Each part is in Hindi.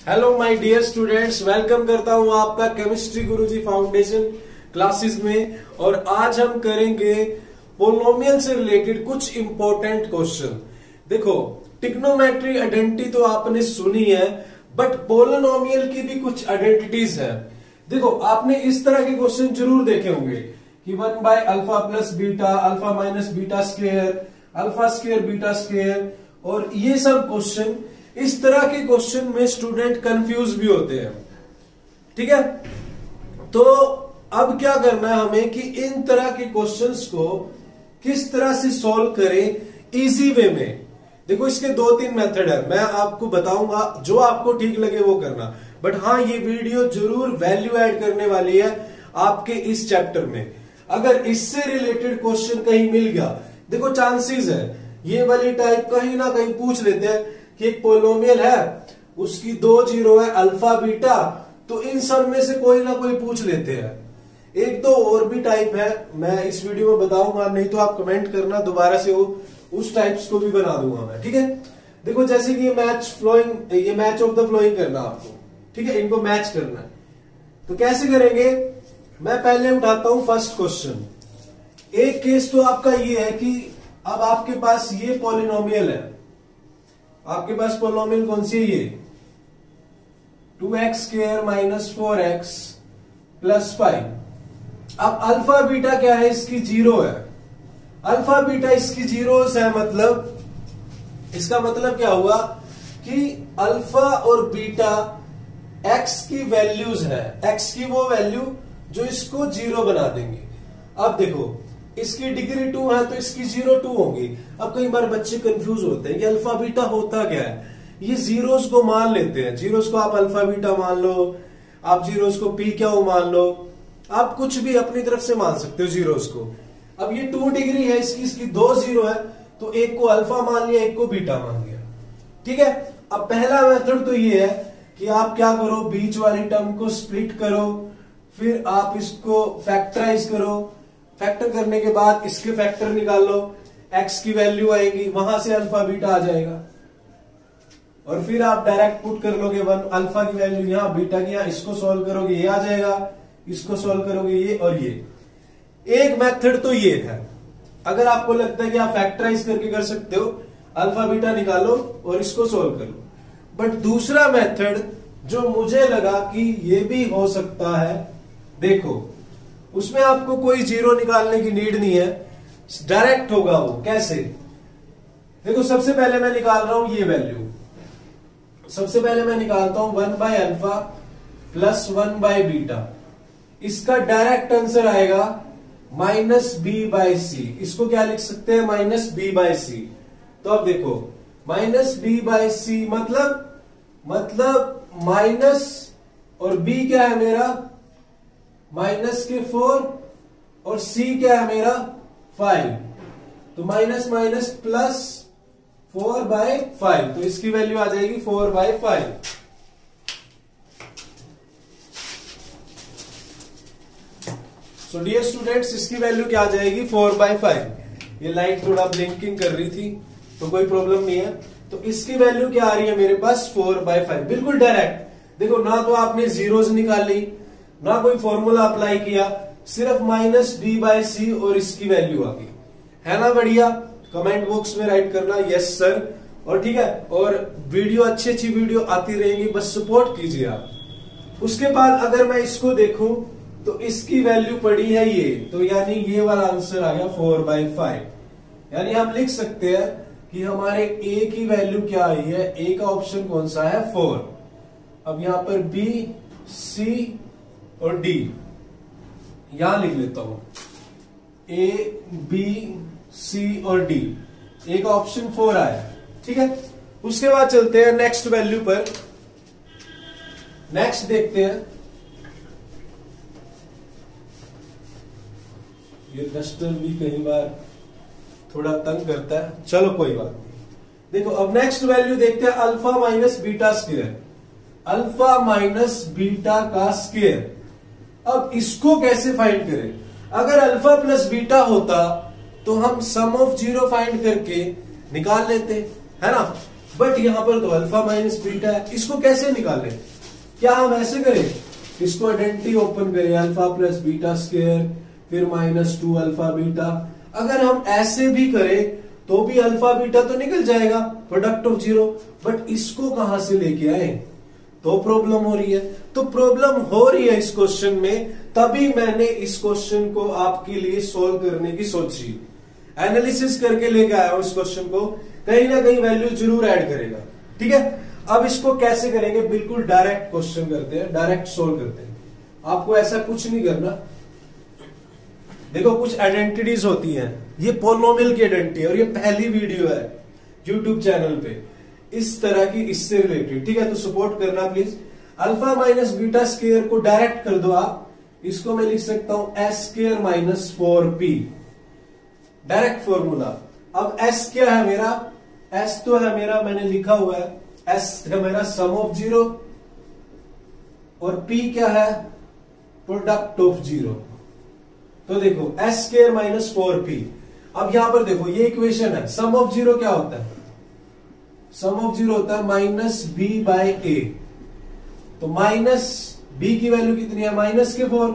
Hello my dear students, welcome करता हूं आपका केमिस्ट्री गुरुजी फाउंडेशन क्लासेस में। और आज हम करेंगे पोलिनोमियल से रिलेटेड कुछ इंपॉर्टेंट क्वेश्चन। देखो, ट्रिग्नोमेट्री आइडेंटिटी तो आपने सुनी है, बट पोलिनोमियल की भी कुछ आइडेंटिटीज है। देखो, आपने इस तरह के क्वेश्चन जरूर देखे होंगे कि 1/अल्फा plus beta, alpha minus beta square, alpha square beta square, और ये सब क्वेश्चन, इस तरह के क्वेश्चन में स्टूडेंट कंफ्यूज भी होते हैं। ठीक है, तो अब क्या करना है हमें कि इन तरह के क्वेश्चंस को किस तरह से सॉल्व करें इजी वे में। देखो, इसके 2-3 मेथड है, मैं आपको बताऊंगा, जो आपको ठीक लगे वो करना। बट हाँ, ये वीडियो जरूर वैल्यू ऐड करने वाली है आपके इस चैप्टर में। अगर इससे रिलेटेड क्वेश्चन कहीं मिल गया, देखो चांसेस है ये वाली टाइप कहीं ना कहीं पूछ लेते हैं कि एक पोलिनोमियल है, उसकी 2 जीरो है, अल्फा बीटा, तो इन सब में से कोई ना कोई पूछ लेते हैं। एक दो और भी टाइप है, मैं इस वीडियो में बताऊंगा, नहीं तो आप कमेंट करना, दोबारा से वो उस टाइप्स को भी बना दूंगा मैं। ठीक है, देखो जैसे कि ये मैच ऑफ द फ्लोइंग करना आपको। ठीक है, इनको मैच करना है, तो कैसे करेंगे, मैं पहले उठाता हूं फर्स्ट क्वेश्चन। एक केस तो आपका ये है कि अब आपके पास ये पॉलिनोमियल है, आपके पास पॉलिनोमियल कौन सी है, ये 2x² माइनस 4x प्लस 5। अब अल्फा बीटा क्या है, इसकी 0 है। अल्फा बीटा इसकी 0 है, मतलब इसका मतलब क्या हुआ कि अल्फा और बीटा x की वैल्यूज है, x की वो वैल्यू जो इसको 0 बना देंगे। अब देखो, इसकी डिग्री 2 है तो इसकी 0 2 होगी। अब कई बार बच्चे कंफ्यूज होते हैं कि अल्फा बीटा होता क्या है। ये जीरोस को मान लेते हैं, जीरोस को आप अल्फा बीटा मान लो, आप जीरोस को पी क्यू मान लो, आप कुछ भी अपनी तरफ से मान सकते हो जीरोस को। अब ये 2 डिग्री है, इसकी 2 जीरो है, तो एक को अल्फा मान लिया, एक को बीटा मान लिया। ठीक है, अब पहला मेथड तो ये है कि आप क्या करो, बीच वाली टर्म को स्प्लिट करो, फिर आप इसको फैक्टराइज करो। फैक्टर करने के बाद इसके फैक्टर निकाल लो, x की वैल्यू आएगी, वहां से अल्फा बीटा आ जाएगा, और फिर आप डायरेक्ट पुट कर लोगे 1 अल्फा की वैल्यू यहां, बीटा की यहां, इसको सॉल्व करोगे ये आ जाएगा, इसको सॉल्व करोगे ये, और ये एक मेथड तो ये है। अगर आपको लगता है कि आप फैक्टराइज करके कर सकते हो, अल्फा बीटा निकालो और इसको सॉल्व कर लो। बट दूसरा मेथड जो मुझे लगा कि ये भी हो सकता है, देखो उसमें आपको कोई जीरो निकालने की नीड नहीं है, डायरेक्ट होगा वो। कैसे, देखो सबसे पहले मैं निकाल रहा हूं ये वैल्यू, सबसे पहले मैं निकालता हूं 1/अल्फा प्लस 1/बीटा। इसका डायरेक्ट आंसर आएगा -b/c। इसको क्या लिख सकते हैं, -b/c। तो अब देखो, -b/c मतलब माइनस, और b क्या है मेरा, -4, और c क्या है मेरा 5, तो माइनस माइनस प्लस 4/5, तो इसकी वैल्यू आ जाएगी 4/5। सो डियर स्टूडेंट्स, इसकी वैल्यू क्या आ जाएगी 4/5। ये लाइट थोड़ा ब्लिंकिंग कर रही थी तो कोई प्रॉब्लम नहीं है। तो इसकी वैल्यू क्या आ रही है मेरे पास 4/5, बिल्कुल डायरेक्ट। देखो, ना तो आपने जीरोस निकाली, ना कोई फॉर्मूला अप्लाई किया, सिर्फ -b/c और इसकी वैल्यू आ गई। है ना बढ़िया, कमेंट बॉक्स में राइट करना यस सर। और ठीक है, और वीडियो अच्छी वीडियो आती रहेंगी, बस सपोर्ट कीजिए आप। उसके बाद अगर मैं इसको देखूं तो इसकी वैल्यू पड़ी है ये, तो यानी ये वाला आंसर आ गया 4/5। यानी हम लिख सकते हैं कि हमारे a की वैल्यू क्या आई है, a का ऑप्शन कौन सा है 4। अब यहां पर b, c और D यहां लिख लेता हूं, A, B, C और D, A का ऑप्शन 4 आया। ठीक है, उसके बाद चलते हैं नेक्स्ट वैल्यू पर, नेक्स्ट देखते हैं। ये डस्टर भी कई बार थोड़ा तंग करता है, चलो कोई बात नहीं। देखो, अब नेक्स्ट वैल्यू देखते हैं, alpha minus beta square, alpha minus beta का स्क्वायर। अब इसको कैसे फाइंड करें, अगर अल्फा प्लस बीटा होता तो हम सम ऑफ जीरो फाइंड करके निकाल लेते, है ना। बट यहां पर तो अल्फा माइनस बीटा है, इसको कैसे निकालें? क्या हम ऐसे करें, इसको आइडेंटिटी ओपन करें, अल्फा प्लस बीटा स्क्वायर फिर माइनस 2 अल्फा बीटा। अगर हम ऐसे भी करें तो भी अल्फा बीटा तो निकल जाएगा, प्रोडक्ट ऑफ जीरो। बट इसको कहां से लेके आए, तो प्रॉब्लम हो रही है। तो प्रॉब्लम हो रही है इस क्वेश्चन में, तभी मैंने इस क्वेश्चन को आपके लिए सोल्व करने की सोची, एनालिसिस करके लेके आया हूं इस क्वेश्चन को। कहीं ना कहीं वैल्यू जरूर ऐड करेगा, ठीक है। अब इसको कैसे करेंगे, बिल्कुल डायरेक्ट क्वेश्चन करते हैं, डायरेक्ट सोल्व करते हैं। आपको ऐसा कुछ नहीं करना। देखो कुछ आइडेंटिटीज होती हैं, ये पोलिनोमियल की आइडेंटिटी है और ये पहली वीडियो है यूट्यूब चैनल पे इस तरह की, इससे रिलेटेड, ठीक है। तो सपोर्ट करना please. Alpha minus beta square को डायरेक्ट कर दो आप, इसको मैं लिख सकता हूं S square minus 4p, direct formula. अब एस क्या है मेरा, एस तो है मेरा, मैंने लिखा हुआ है, एस है मेरा सम ऑफ जीरो, और पी क्या है, प्रोडक्ट ऑफ जीरो। तो देखो एस स्क्वायर माइनस 4p। अब यहां पर देखो ये इक्वेशन है, सम ऑफ जीरो क्या होता है, सम ऑफ जीरो होता है माइनस बी बाय ए। तो माइनस बी की वैल्यू कितनी है, माइनस के 4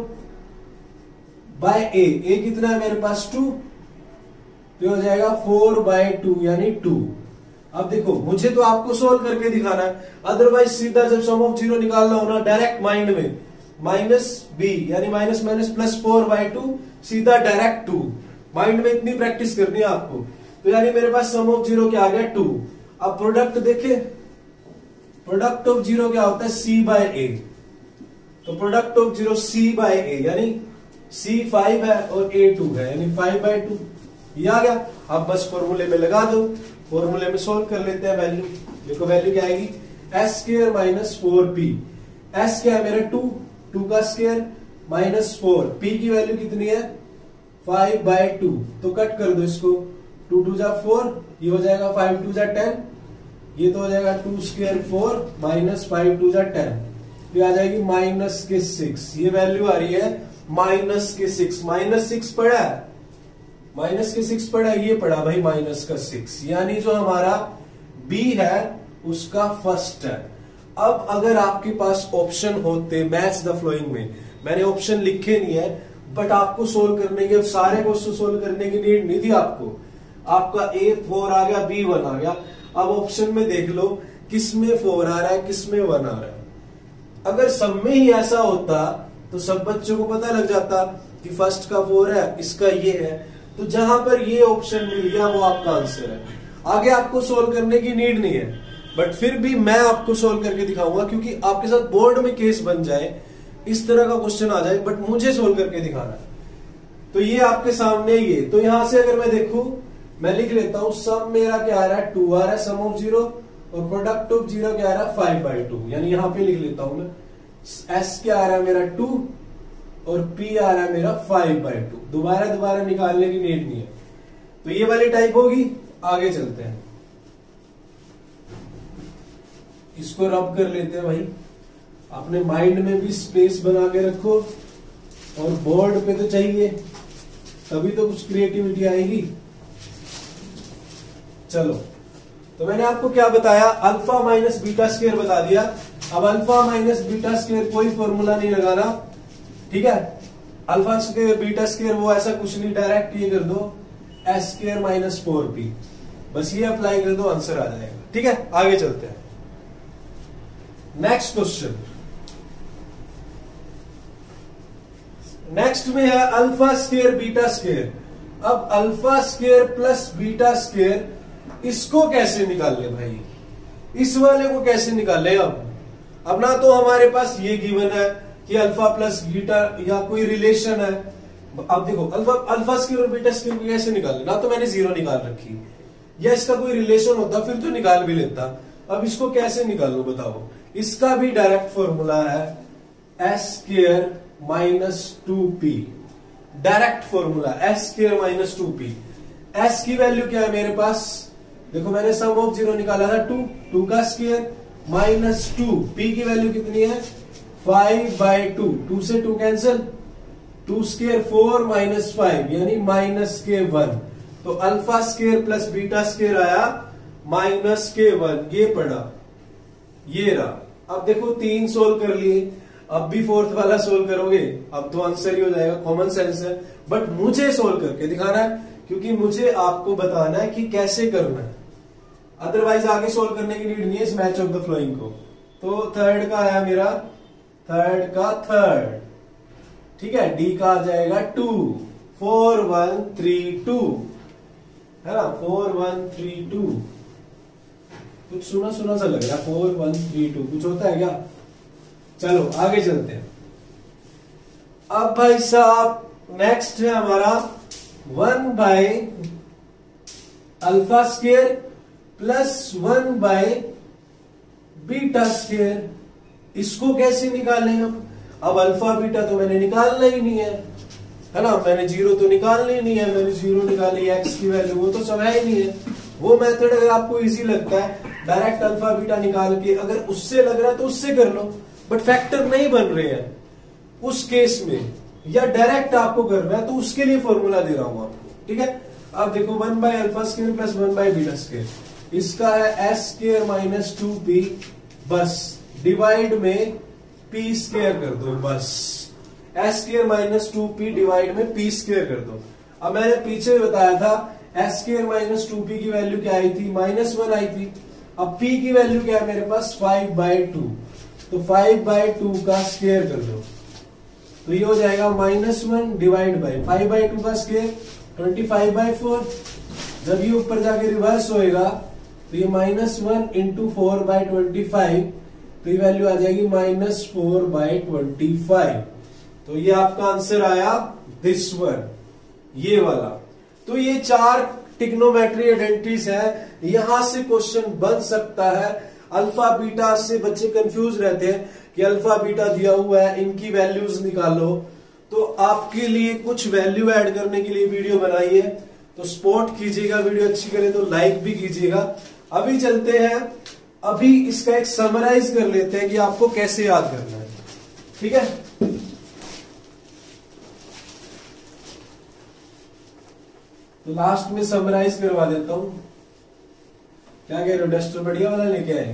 बाय ए कितना है मेरे पास 2, तो हो जाएगा 4/2 यानी 2। अब देखो मुझे तो आपको सोल्व करके दिखाना है, अदरवाइज सीधा जब सम ऑफ जीरो निकालना हो ना डायरेक्ट माइंड में, माइनस बी यानी माइनस माइनस प्लस 4/2 सीधा डायरेक्ट 2, माइंड में इतनी प्रैक्टिस करनी है आपको। तो यानी मेरे पास सम ऑफ जीरो क्या आ गया 2। अब प्रोडक्ट देखे, प्रोडक्ट ऑफ जीरो क्या होता है सी बाय ए। तो product of zero C by A यानी सी 5 है और ए 2 है, यानी 5/2 ये आ गया। अब बस फॉर्मूले में लगा दो, फॉर्मूले में सोल्व कर लेते हैं वैल्यू। देखो वैल्यू क्या आएगी, S square minus 4p। S क्या है मेरा 2 का स्क्वायर माइनस 4, p की वैल्यू कितनी है 5/2। तो कट कर दो इसको, 2 2 जा 4, ये हो जाएगा 5 2 जा 10, ये तो हो जाएगा 2 स्क्वायर 4 माइनस 5 2 जा 10, ये आ जाएगी माइनस के 6। ये वैल्यू आ रही है माइनस के 6। माइनस 6 पड़ा है, माइनस के 6 पड़ा है, ये पड़ा भाई माइनस का 6, यानी जो हमारा बी है उसका फर्स्ट है। अब अगर आपके पास ऑप्शन होते मैच द फ्लोइंग में, मैंने ऑप्शन लिखे नहीं है, बट आपको सोल्व करने के, सारे क्वेश्चन सोल्व करने की नीड नहीं थी आपको। आपका ए 4 आ गया, बी 1 आ गया। अब ऑप्शन में देख लो किसमें 4 आ रहा है, किसमें 1 आ रहा है। अगर सब में ही ऐसा होता तो सब बच्चों को पता लग जाता कि फर्स्ट का 4 है, इसका ये है। तो जहां पर ये ऑप्शन मिल गया वो आपका आंसर है। आगे आपको सोल्व करने की नीड नहीं है, बट फिर भी मैं आपको सोल्व करके दिखाऊंगा, क्योंकि आपके साथ बोर्ड में केस बन जाए, इस तरह का क्वेश्चन आ जाए, बट मुझे सोल्व करके दिखाना है। तो ये आपके सामने ये, तो यहां से अगर मैं देखूं, मैं लिख लेता हूं सम मेरा क्या आ रहा है 2 आ रहा है सम ऑफ जीरो, और प्रोडक्ट ऑफ जीरो क्या आ रहा है 5/2, यानी यहां पे लिख लेता हूं मैं एस क्या आ रहा है मेरा 2 और P आ रहा है मेरा 5/2। दोबारा निकालने की नीड नहीं है। तो ये वाली टाइप होगी। आगे चलते हैं, इसको रब कर लेते हैं भाई। अपने माइंड में भी स्पेस बना के रखो, और बोर्ड पे तो चाहिए, तभी तो कुछ क्रिएटिविटी आएगी। चलो, तो मैंने आपको क्या बताया, अल्फा माइनस बीटा स्क्वायर बता दिया। अब अल्फा माइनस बीटा स्क्वायर कोई फॉर्मूला नहीं लगाना, ठीक है। अल्फा स्क्वायर बीटा स्क्वायर वो ऐसा कुछ नहीं, डायरेक्ट ये कर दो एस स्क्वायर माइनस 4p, बस ये अप्लाई कर दो, आंसर आ जाएगा, ठीक है। आगे चलते हैं, नेक्स्ट क्वेश्चन। नेक्स्ट में है अल्फा स्क्वायर बीटा स्क्वायर। अब alpha square plus beta square, इसको कैसे निकाले भाई, इस वाले को कैसे निकाले। अब ना तो हमारे पास ये गिवन है कि अल्फा प्लस बीटा या कोई रिलेशन है। अब देखो अल्फा स्क्वायर और बीटा स्क्वायर को कैसे निकाले, ना तो मैंने जीरो निकाल रखी, या इसका कोई रिलेशन होता फिर तो निकाल भी लेता। अब इसको कैसे निकालूं बताओ। इसका भी डायरेक्ट फॉर्मूला है S square minus 2p, direct formula S square minus 2p। S की वैल्यू क्या है मेरे पास, देखो मैंने सम ऑफ जीरो निकाला था 2 का स्क्वायर माइनस 2, p की वैल्यू कितनी है 5/2, 2 से 2 कैंसिल, 2 स्क्वायर 4 माइनस 5 यानी माइनस के 1। तो alpha square plus beta square आया माइनस k1 ये पड़ा, ये रहा। अब देखो 3 सोल्व कर लिए, अब भी फोर्थ वाला सोल्व करोगे, अब तो आंसर ही हो जाएगा, कॉमन सेंस है। बट मुझे सोल्व करके दिखाना है, क्योंकि मुझे आपको बताना है कि कैसे करना है, अदरवाइज आगे सोल्व करने की नीड नहीं है इस मैच ऑफ द फ्लोइंग को। तो थर्ड का आया मेरा, थर्ड का थर्ड, ठीक है। डी का आ जाएगा 2, 4 1 3 2, है ना, 4 1 3 2। कुछ सुना सुना सा लग रहा है, 4 1 3 2 कुछ होता है क्या? चलो आगे चलते हैं। अब भाई साहब नेक्स्ट है हमारा 1 by alpha square plus 1 by beta square. इसको कैसे निकालें हम? अब अल्फा बीटा तो मैंने निकालना ही नहीं है ना, मैंने जीरो तो निकालना ही नहीं है, मैंने जीरो निकाली, एक्स की वैल्यू वो तो सब है ही नहीं है। वो मेथड अगर आपको इजी लगता है डायरेक्ट अल्फा बीटा निकाल के, अगर उससे लग रहा है तो उससे कर लो, बट फैक्टर नहीं बन रहे हैं उस केस में, या डायरेक्ट आपको करना है तो उसके लिए फॉर्मूला दे रहा हूं आपको, ठीक है। अब देखो 1 by alpha square plus 1 by beta square, इसका है एस स्क्वायर माइनस 2p, बस डिवाइड में पी स्क्वायर कर दो, बस S square minus 2p divide में पी स्क्वायर कर दो। अब मैंने पीछे बताया था एस स्क्वायर माइनस 2p की वैल्यू क्या आई थी, -1 आई थी। अब p की वैल्यू क्या है मेरे पास, 5/2, तो 5/2 का स्क्वायर कर दो, तो ये हो जाएगा -1 डिवाइड बाय 5/2 का स्क्वायर 25/4। जब ये ऊपर जाके रिवर्स होएगा तो ये -1 इंटू 4/25, तो ये वैल्यू आ जाएगी -4/25। तो ये आपका आंसर आया दिस वन, ये वाला। तो ये 4 ट्रिग्नोमेट्री आइडेंटिटीज है, यहां से क्वेश्चन बन सकता है। अल्फा बीटा से बच्चे कंफ्यूज रहते हैं कि अल्फा बीटा दिया हुआ है, इनकी वैल्यूज निकालो। तो आपके लिए कुछ वैल्यू ऐड करने के लिए वीडियो बनाई है, तो सपोर्ट कीजिएगा, वीडियो अच्छी करे तो लाइक भी कीजिएगा। अभी चलते हैं, अभी इसका एक समराइज कर लेते हैं कि आपको कैसे याद करना है, ठीक है। तो लास्ट में समराइज करवा देता हूं। क्या कह रहे हो, डस्टर बढ़िया वाला लेके आए?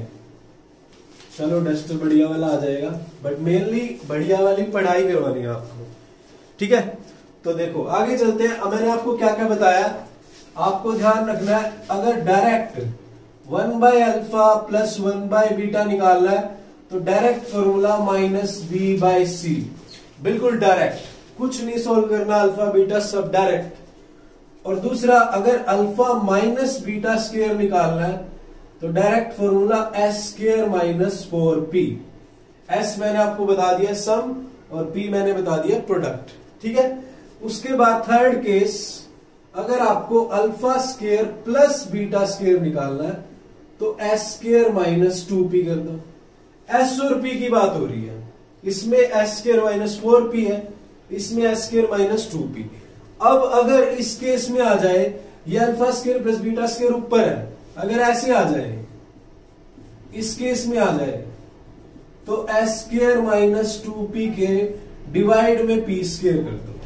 चलो डस्टर बढ़िया वाला आ जाएगा, बट मेनली बढ़िया वाली पढ़ाई करवानी है आपको, ठीक है। तो देखो आगे चलते हैं। अब मैंने आपको क्या क्या बताया, आपको ध्यान रखना है, अगर direct 1 by alpha plus 1 by beta निकालना है तो डायरेक्ट फॉर्मूला -b/c, बिल्कुल डायरेक्ट, कुछ नहीं सोल्व करना, अल्फा बीटा सब डायरेक्ट। और दूसरा, अगर अल्फा माइनस बीटा स्क्वायर निकालना है तो direct formula s square minus 4p। s मैंने आपको बता दिया सम और p मैंने बता दिया प्रोडक्ट, ठीक है। उसके बाद थर्ड केस, अगर आपको alpha square plus beta square निकालना है तो s स्क्वायर माइनस 2p कर दो। s और p की बात हो रही है, इसमें s स्क्वायर माइनस 4p है, इसमें s स्क्वायर माइनस 2p। अब अगर इस केस में आ जाए ये alpha square plus beta square ऊपर है, अगर ऐसे आ जाए, इस केस में आ जाए तो s स्क्वायर माइनस 2p के डिवाइड में p स्क्वायर कर दो,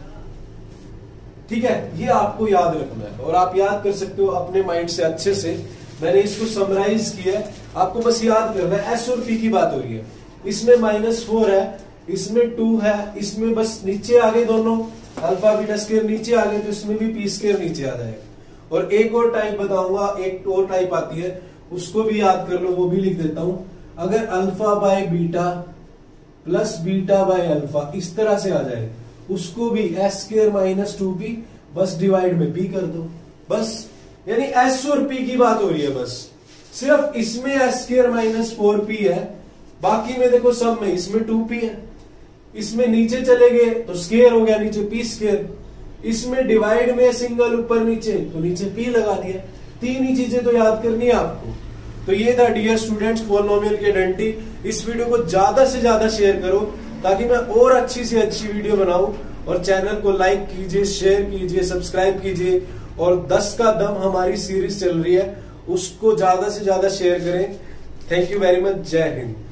ठीक है। ये आपको याद रखना है और आप याद कर सकते हो अपने माइंड से अच्छे से। मैंने इसको समराइज किया है, आपको बस याद करना है। s और p की बात हो रही है, इसमें -4 है, इसमें 2 है, इसमें बस नीचे आ गए दोनों, अल्फा बीटा स्क्वायर नीचे आ गए तो इसमें भी पी स्क्वायर नीचे आ जाएगा। और एक और टाइप बताऊंगा, एक और टाइप आती है, उसको भी याद कर लो, वो भी लिख देता हूं। अगर alpha by beta plus beta by alpha इस तरह से आ जाए, उसको भी s स्क्वायर माइनस 2p बस डिवाइड में p कर दो, बस। यानी s और p की बात हो रही है, बस सिर्फ इसमें s स्क्वायर माइनस 4p है, बाकी में देखो सब में इसमें 2p है, इसमें नीचे चले गए तो स्क्वायर हो गया, नीचे p स्क्वायर, इसमें डिवाइड में सिंगल ऊपर नीचे तो नीचे p लगा दिया। 3 ही चीजें तो याद करनी है आपको। तो ये था डियर स्टूडेंट्स पॉलिनोमियल की आइडेंटिटी। इस वीडियो को ज्यादा से ज्यादा शेयर करो ताकि मैं और अच्छी से अच्छी वीडियो बनाऊं, और चैनल को लाइक कीजिए, शेयर कीजिए, सब्सक्राइब कीजिए, और 10 का दम हमारी सीरीज चल रही है उसको ज्यादा से ज्यादा शेयर करें। थैंक यू वेरी मच, जय हिंद।